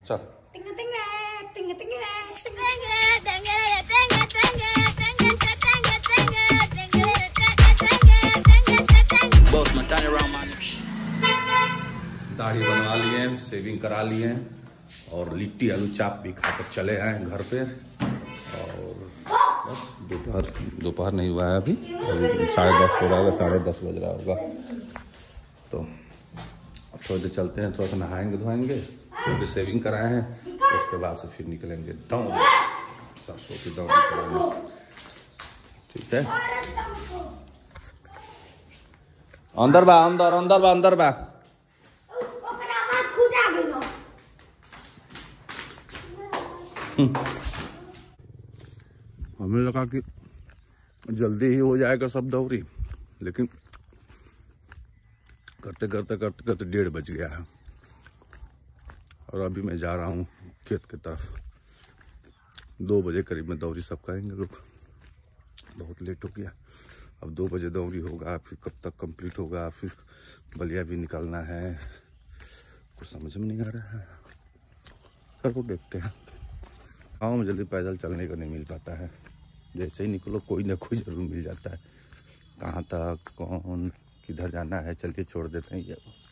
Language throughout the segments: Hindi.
चल दाढ़ी बनवा लिए, शेविंग करा लिए और लिट्टी आलू चाप भी खाकर चले आए घर पे। और बस दोपहर नहीं हुआ है अभी 10:30 हो रहा होगा, 10:30 बज रहा होगा। तो अब थोड़ी देर चलते हैं, थोड़ा सा नहाएंगे धोएंगे, थोड़ी शेविंग कराए हैं, उसके बाद से फिर निकलेंगे दौड़, सरसों की दौड़ निकलेंगे। ठीक है, अंदर बा अंदर अंदर बा अंदर बा। हमें लगा कि जल्दी ही हो जाएगा सब दौरी, लेकिन करते करते 1:30 बज गया है। और अभी मैं जा रहा हूँ खेत की तरफ। 2 बजे करीब में दौरी सब करेंगे लोग। बहुत लेट हो गया, अब 2 बजे दौरी होगा, फिर कब तक कंप्लीट होगा, फिर बलिया भी निकालना है, कुछ समझ में नहीं आ रहा है। सबको देखते हैं। गाँव में जल्दी पैदल चलने का नहीं मिल पाता है, जैसे ही निकलो कोई ना कोई जरूर मिल जाता है। कहाँ तक, कौन किधर जाना है, चलिए छोड़ देते हैं ये।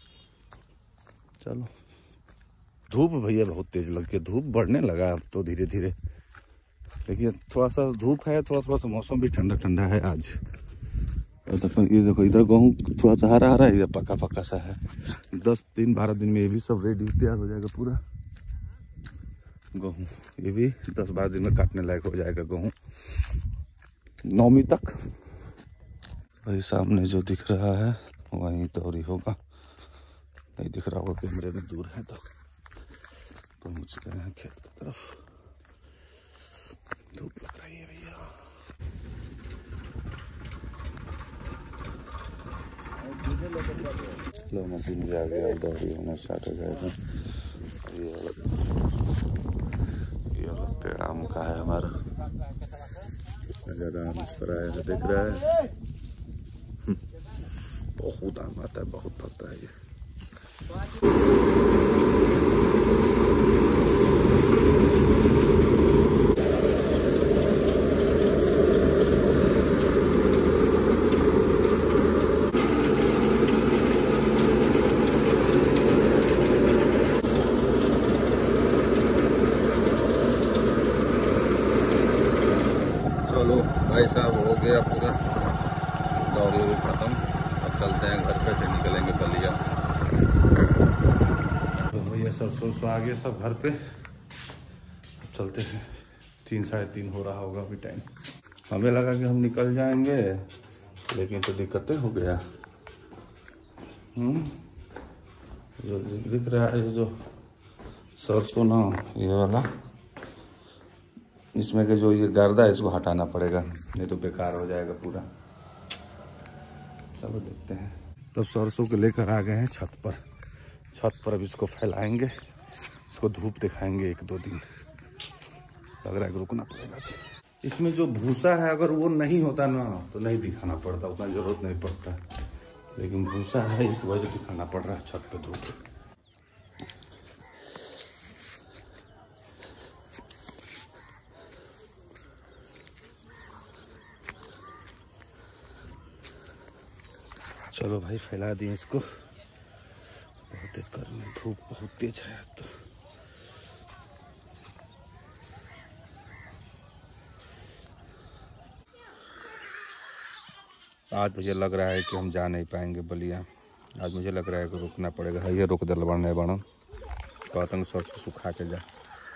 चलो, धूप भैया बहुत तेज लग गई, धूप बढ़ने लगा अब तो धीरे धीरे। देखिए थोड़ा सा धूप है, थोड़ा सा मौसम भी ठंडा ठंडा है आज। ये देखो इधर गेहूँ थोड़ा सा हरा हरा, इधर पका पका सा है। 10 दिन 12 दिन में ये भी सब रेडी तैयार हो जाएगा पूरा गेहूँ। ये भी 10-12 दिन में काटने लायक हो जाएगा गेहूँ, 9वीं तक। वही सामने जो दिख रहा है वहीं दौरी होगा। नहीं दिख रहा होगा, कैमरे में दूर है तो पहुंच गए हैं खेत की तरफ। धूप लग रही है भैया। लो मशीन भी आ गया, दौरी होना स्टार्ट हो जाएगा। ये वाला पेड़ आम का है हमारा, ज्यादा आम इस पर आया है, देख रहा है। बहुत आम आता है, बहुत आता है ये। चलो भाई साहब, हो गया पूरा दौरी भी खत्म। अब चलते हैं घर पे, फिर निकलेंगे बलिया। तो भैया सरसों आ गया सब घर पे। अब चलते हैं, 3-3:30 हो रहा होगा अभी टाइम। हमें लगा कि हम निकल जाएंगे, लेकिन तो दिक्कतें हो गया। जो दिख रहा है जो सरसों ना, ये वाला, इसमें के जो ये गर्दा है इसको हटाना पड़ेगा, नहीं तो बेकार हो जाएगा पूरा। चलो देखते हैं। तब सरसों को लेकर आ गए हैं छत पर। छत पर अब इसको फैलाएंगे, इसको धूप दिखाएंगे 1-2 दिन। लग रहा है कि रुकना पड़ेगा। इसमें जो भूसा है अगर वो नहीं होता ना तो नहीं दिखाना पड़ता, उतना जरूरत नहीं पड़ता, लेकिन भूसा है इस वजह से दिखाना पड़ रहा है छत पे धूप। चलो भाई फैला दिए इसको। बहुत तेज गर्मी, धूप बहुत तेज है तो। आज मुझे लग रहा है कि हम जा नहीं पाएंगे बलिया। आज मुझे लग रहा है कि रुकना पड़ेगा। ये रुक दल बढ़ने बना पतंग सरसों सुखा के जा।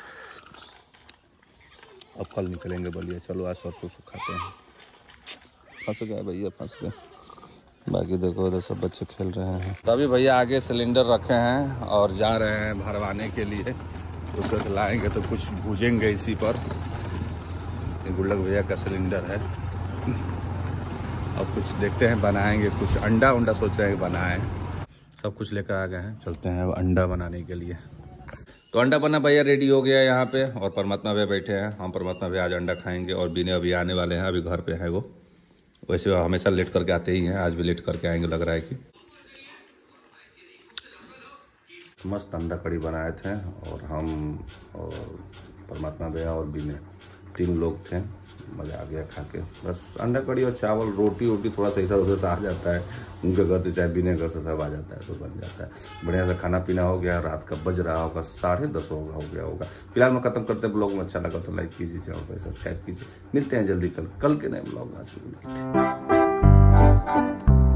अब कल निकलेंगे बलिया। चलो आज सरसों सुखाते हैं। फंस गए भैया, फंस गए। बाकी देखो उधर सब बच्चे खेल रहे हैं। तभी भैया आगे सिलेंडर रखे हैं और जा रहे हैं भरवाने के लिए। दूसरे से लाएंगे तो कुछ भूजेंगे इसी पर। ये गुल्लक भैया का सिलेंडर है। अब कुछ देखते हैं बनाएंगे, कुछ अंडा उंडा सोच रहे हैं बनाएं। सब कुछ लेकर आ गए हैं, चलते हैं अब अंडा बनाने के लिए। तो अंडा बना भैया रेडी हो गया यहाँ पे, और परमात्मा भैया बैठे हैं। हम परमात्मा भैया आज अंडा खाएंगे और बीने अभी आने वाले हैं, अभी घर पे है वो। वैसे वो हमेशा लेट करके आते ही हैं, आज भी लेट करके आएंगे लग रहा है कि। मस्त अंडा कड़ी बनाए थे और हम और परमात्मा भैया और बीने 3 लोग थे। मज़ा आ गया खा के। बस अंडा कड़ी और चावल रोटी वोटी थोड़ा सा इधर उधर से आ जाता है, उनके घर से चाहे बीने घर से सब आ जाता है तो बन जाता है। बढ़िया से खाना पीना हो गया। रात का बज रहा होगा 10:30 हो गया होगा। फिलहाल मैं खत्म करते ब्लॉग में। अच्छा लगा तो लाइक कीजिए, चैनल पर सब्सक्राइब कीजिए। मिलते हैं जल्दी कल के नए ब्लॉग में।